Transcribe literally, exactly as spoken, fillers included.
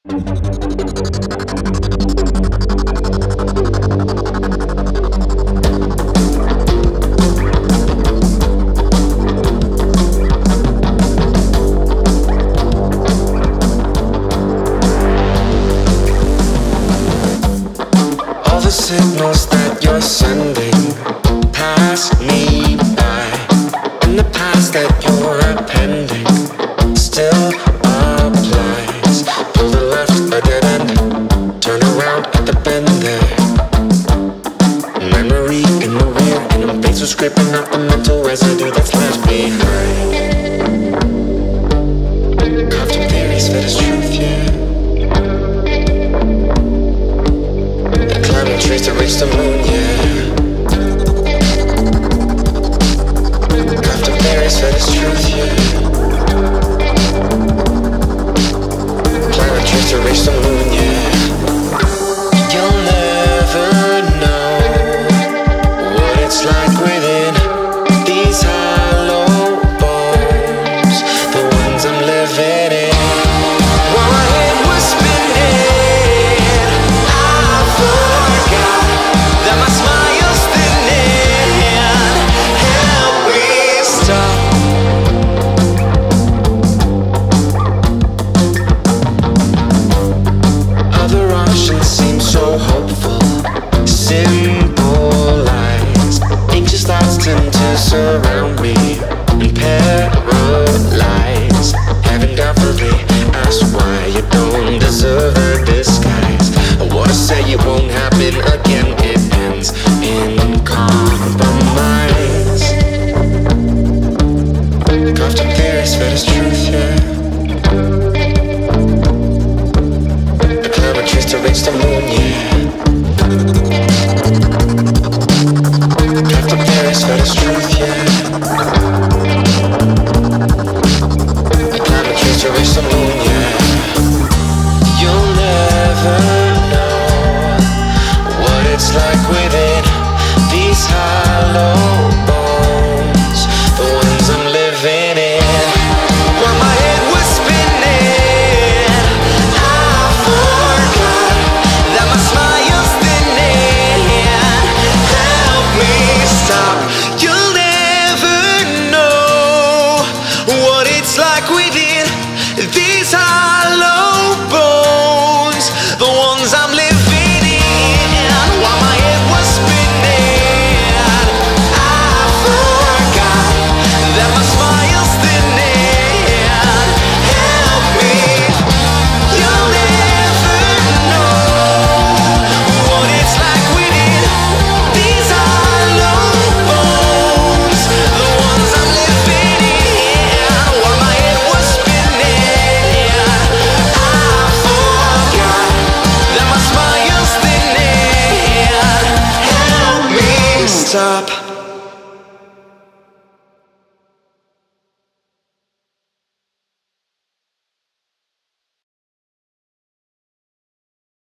All the signals that you're sending pass me by, and the past that you're appending still applies. Pull the left, a dead end, turn around at the bend there. Memory in the rear, and I'm pencil scraping out the mental residue that's left behind. Carved up theories fit as truth, yeah. Trees to reach the moon, yeah. Craft of theories for this truth, yeah. Planet trees to reach the moon, yeah. You'll never know what it's like within these hollow bones, the ones I'm living in. While my head was spinning, that my smile's thinning. Help me stop. Other options seem so hopeful. Simple lies, anxious thoughts tend to surround me and paralyze. Haven't doubtfully asked why you don't deserve a disguise. I wanna say it won't happen again. It ends in compromise. Carved up theories for this truth, yeah. The climate trees to reach the moon, yeah. Carved up theories for this truth, yeah.